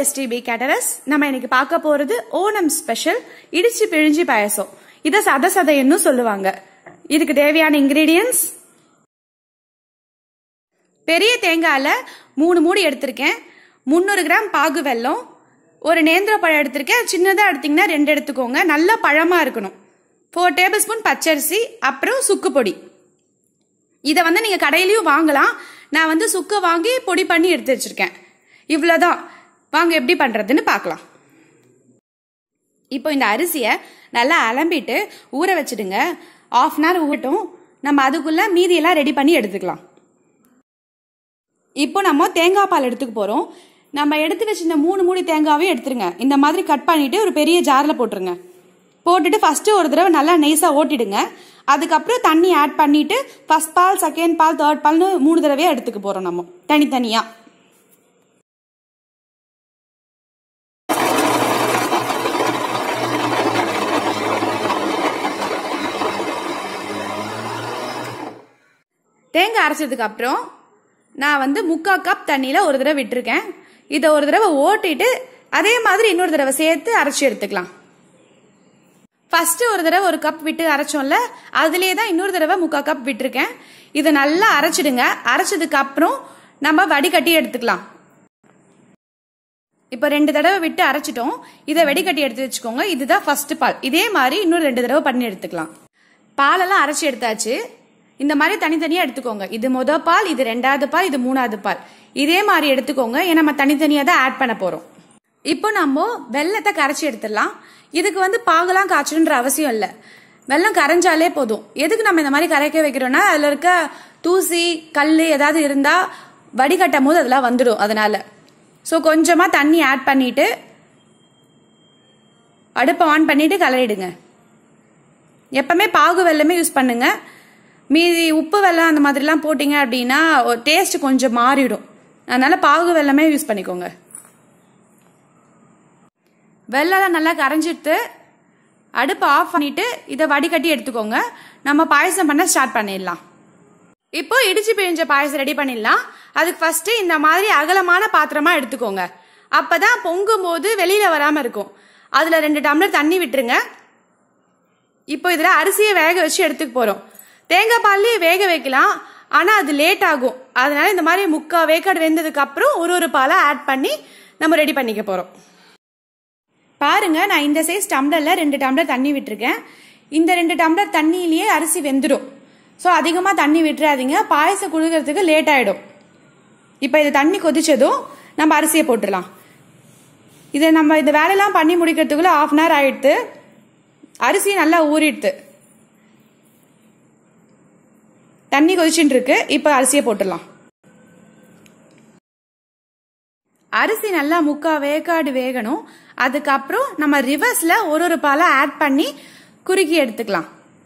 STB Caterers. நம்ம இன்னைக்கு பார்க்க போறது ஓணம் ஸ்பெஷல் இடிச்சி பிழிஞ்சி பாயசம். இத சதசதைன்னு சொல்லுவாங்க. இதுக்கு தேவையான இன்கிரிடியன்ட்ஸ் பெரிய தேங்காயில 3 மூடி எடுத்திருக்கேன். 300 கிராம் பாகு வெல்லம், ஒரு நேந்திர பழம் எடுத்திருக்கேன். சின்னதா எடுத்தீங்கன்னா 2 எடுத்துக்கோங்க. நல்ல பழமா இருக்கணும். 4 டேபிள்ஸ்பூன் பச்சரிசி, அப்புறம் சுக்கு பொடி. இத நீங்க கடையிலயும் வாங்கலாம். நான் சுக்கு வாங்கி பொடி பண்ணி எடுத்து வச்சிருக்கேன். இவ்வளவுதான். வாங்க எப்படி பண்றதுன்னு பார்க்கலாம். இப்போ இந்த அரிசியை நல்லா அலம்பிட்டு ஊற வச்சிடுங்க. 1/2 hour ஊறட்டும். நம்ம அதுக்குள்ள மீதி எல்லாம் ரெடி பண்ணி எடுத்துக்கலாம். இப்போ நம்ம தேங்காய் பால் எடுத்துக்க போறோம். நம்ம எடுத்து வச்சிருந்த 3 மூடி தேங்காவையும் எடுத்துருங்க. இந்த மாதிரி கட் பண்ணிட்டு ஒரு பெரிய ஜார்ல போட்டுருங்க. போட்டுட்டு ஃபர்ஸ்ட் ஒரு தடவை நல்லா நைஸா ஓட்டிடுங்க. அதுக்கப்புறம் தண்ணி ஆட் பண்ணிட்டு ஃபர்ஸ்ட் பால், செகண்ட் பால், தேர்ட் பால்னு 3 தடவையா எடுத்துக்க போறோம். நம்ம தனித்தனியா தேங்காய் அரைச்சதுக்கு அப்புறம் நான் 3/4 கப் தண்ணியில ஒரு தடவை விட்டுருக்கேன். இதை ஒரு தடவை ஓட்டிட்டு அதே மாதிரி இன்னொரு தடவை சேர்த்து அரைச்சி எடுத்துக்கலாம். ஃபர்ஸ்ட் ஒரு தடவை 1 கப் விட்டு அரைச்சோம்ல, அதுலயே தான் இன்னொரு தடவை 3/4 கப் விட்டுருக்கேன். இதை நல்லா அரைச்சிடுங்க. அரைச்சதுக்கு அப்புறம் நம்ம வடிகட்டி எடுத்துக்கலாம். இப்ப 2 தடவை விட்டு அரைச்சிட்டோம். இதை வடிகட்டி எடுத்து வச்சுக்கோங்க. இதுதான் ஃபர்ஸ்ட் பால். இதே மாதிரி இன்னொரு 2 தடவை பண்ணி எடுத்துக்கலாம். பாலெல்லாம் அரைச்சி எடுத்தாச்சு. இந்த மாதிரி தனித்தனியா எடுத்துக்கோங்க. இது முதல் பால், இது 2வது பால், இது 3வது பால். இதே மாதிரி எடுத்துக்கோங்க. ஏன்னா நம்ம தனித்தனியா தான் ஆட் பண்ண போறோம். இப்போ நம்ம வெல்லத்தை கரைச்சி எடுத்துடலாம். இதுக்கு பாகெல்லாம் காய்ச்சணுன்ற அவசியம் இல்ல. வெல்லம் கரைஞ்சாலே போதும். எதுக்கு நம்ம இந்த மாதிரி கரைக்க வைக்கிறோம்னா, அதுல இருக்க தூசி, கல்லு ஏதாவது இருந்தா வடிகட்டும் போது அதெல்லாம் வந்துடும். அதனால சோ கொஞ்சமா தண்ணி ஆட் பண்ணிட்டு அடுப்பை ஆன் பண்ணிட்டு கலரிடுங்க. எப்பவுமே பாகு வெல்லமே யூஸ் பண்ணுங்க. மீதி உப்பு வெல்லம் அந்த மாதிரிலாம் போட்டீங்க அப்படின்னா டேஸ்ட் கொஞ்சம் மாறிடும். அதனால பாகு வெல்லமே யூஸ் பண்ணிக்கோங்க. வெல்லம் நல்லா கரைஞ்சிட்டு அடுப்பை ஆஃப் பண்ணிட்டு இதை வடிகட்டி எடுத்துக்கோங்க. நம்ம பாயசம் பண்ண ஸ்டார்ட் பண்ணிடலாம். இப்போ இடிச்சி பிழிஞ்ச பாயசம் ரெடி பண்ணிடலாம். அதுக்கு ஃபர்ஸ்ட் இந்த மாதிரி அகலமான பாத்திரமா எடுத்துக்கோங்க. அப்பதான் பொங்கும் போது வெளியில வராம இருக்கும். அதுல 2 டம்ளர் தண்ணி விட்டுருங்க. இப்போ இதுல அரிசியை வேக வச்சு எடுத்துக்க போறோம். தேங்காய் பால்லயே வேக வைக்கலாம், ஆனா அது லேட் ஆகும். அதனால இந்த மாதிரி 3/4 வேக்காடு வெந்ததுக்கு அப்புறம் ஒரு பாலை ஆட் பண்ணி நம்ம ரெடி பண்ணிக்க போறோம். பாருங்க, நான் இந்த சைஸ் டம்ளர்ல 2 டம்ளர் தண்ணி விட்டுருக்கேன். இந்த 2 டம்ளர் தண்ணியிலேயே அரிசி வெந்துடும். ஸோ அதிகமா தண்ணி விட்டுறாதீங்க, பாயசம் குடுக்கிறதுக்கு லேட் ஆயிடும். இப்ப இது தண்ணி கொதிச்சதும் நம்ம அரிசியை போட்டுடலாம். இதை நம்ம இந்த வேலையெல்லாம் பண்ணி முடிக்கிறதுக்குள்ள 1/2 hour ஆயிடுத்து. அரிசி நல்லா ஊறிடுது. தண்ணி கொதிச்சுட்டு இருக்கு. இப்ப அரிசியை போட்டுடலாம். அரிசி நல்லா 3/4 வேக்காடு வேகணும். அதுக்கப்புறம் நம்ம ரிவர்ஸ்ல ஒரு பாலை ஆட் பண்ணி குறுக்கி எடுத்துக்கலாம்.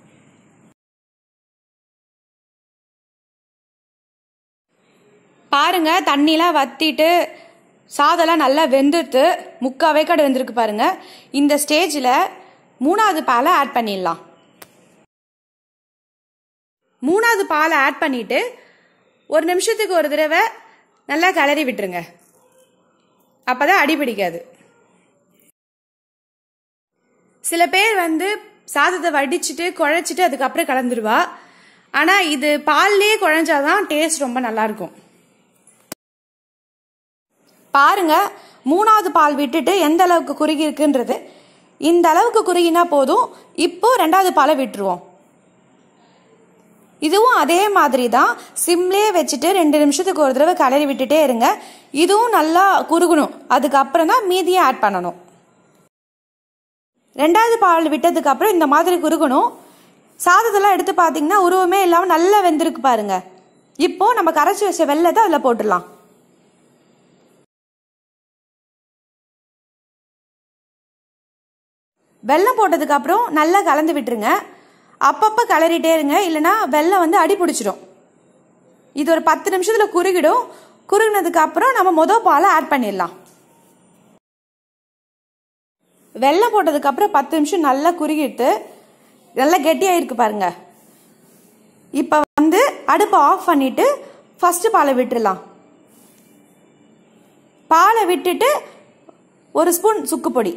பாருங்க, தண்ணிலாம் வத்திட்டு சாதம்லாம் நல்லா வெந்துட்டு 3/4 வேக்காடு வெந்திருக்கு பாருங்க. இந்த ஸ்டேஜ்ல 3வது பாலை ஆட் பண்ணிடலாம். 3வது பாலை ஆட் பண்ணிட்டு 1 நிமிஷத்துக்கு ஒரு தடவை நல்லா கிளறி விட்டுருங்க. அப்பதான் அடி பிடிக்காது. சில பேர் சாதத்தை வடிச்சிட்டு குழைச்சிட்டு அதுக்கப்புறம் கலந்துருவா. ஆனா இது பால்லயே குழைஞ்சாதான் டேஸ்ட் ரொம்ப நல்லா இருக்கும். பாருங்க, 3வது பால் விட்டுட்டு எந்த அளவுக்கு குறுகி இருக்குன்றது. இந்த அளவுக்கு குறுகினா போதும். இப்போ 2வது பாலை விட்டுருவோம். இதுவும் அதே மாதிரி தான். சிம்லேயே வச்சுட்டு 2 நிமிஷத்துக்கு ஒரு தடவை கிளறி விட்டுட்டே இருங்க. இதுவும் நல்லா குறுகணும். அதுக்கப்புறம் தான் மீதியை ஆட் பண்ணணும். 2வது பால் விட்டதுக்கு அப்புறம் இந்த மாதிரி குறுகணும். சாதத்தெல்லாம் எடுத்து பார்த்தீங்கன்னா உருவமே இல்லாமல் நல்லா வெந்திருக்கு பாருங்க. இப்போ நம்ம கரைச்சி வச்ச வெல்லத்தை அதில் போட்டுடலாம். வெல்லம் போட்டதுக்கு அப்புறம் நல்லா கலந்து விட்டுருங்க. அப்பப்ப கிளறிட்டே இருங்க, இல்லைன்னா வெல்லம் அடி பிடிச்சிடும். இது ஒரு 10 நிமிஷத்துல குறுகிடும். குறுகினதுக்கு அப்புறம் நம்ம முதல் பாலை ஆட் பண்ணிடலாம். வெல்லம் போட்டதுக்கு அப்புறம் 10 நிமிஷம் நல்லா குறுகிட்டு நல்லா கெட்டியாயிருக்கு பாருங்க. இப்ப அடுப்பை ஆஃப் பண்ணிட்டு ஃபர்ஸ்ட் பாலை விட்டுடலாம். பாலை விட்டுட்டு 1 ஸ்பூன் சுக்கு பொடி.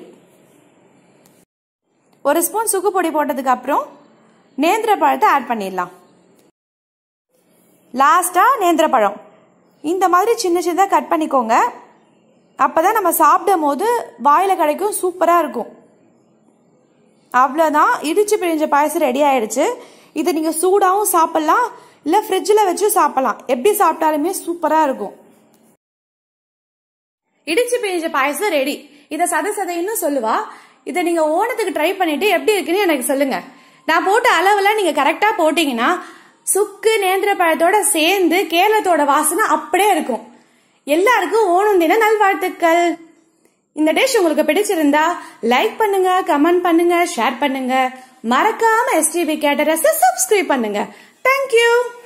1 ஸ்பூன் சுக்கு பொடி போட்டதுக்கு அப்புறம் நேந்திர பழத்தை ஆட் பண்ணிடலாம். லாஸ்டா நேந்திர பழம் இந்த மாதிரி சின்ன சின்னதாக கட் பண்ணிக்கோங்க. அப்பதான் நம்ம சாப்பிடும் போது வாயில கிடைக்கும், சூப்பரா இருக்கும். அவ்வளவுதான், இடிச்சு பிழிஞ்ச பாயசம் ரெடி ஆயிடுச்சு. இதை நீங்க சூடாவும் சாப்பிடலாம், இல்ல ஃப்ரிட்ஜ்ல வச்சு சாப்பிடலாம். எப்படி சாப்பிட்டாலுமே சூப்பரா இருக்கும். இடிச்சு பிழிஞ்ச பாயசம் ரெடி. இதை சதைன்னு சொல்லுவா. இதை நீங்க ஓணத்துக்கு ட்ரை பண்ணிட்டு எப்படி இருக்குன்னு எனக்கு சொல்லுங்க. நான் போட்ட அளவுல நீங்க கரெக்டா போட்டீங்கன்னா சுக்கு நேந்திர பழத்தோட சேர்ந்து கேரளத்தோட வாசனை அப்படியே இருக்கும். எல்லாருக்கும் ஓணம் தின நல்வாழ்த்துக்கள். இந்த டிஷ் உங்களுக்கு பிடிச்சிருந்தா லைக் பண்ணுங்க, கமெண்ட் பண்ணுங்க, ஷேர் பண்ணுங்க. மறக்காம STB கேட்டரஸை சப்ஸ்கிரைப் பண்ணுங்க. தேங்க்யூ.